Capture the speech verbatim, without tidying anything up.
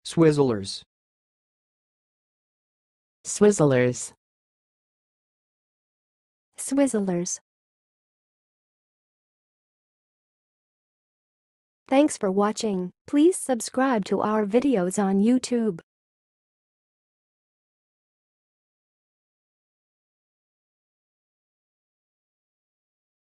Swizzlers. Swizzlers. SWIZZLERS. Thanks for watching. Please subscribe to our videos on YouTube.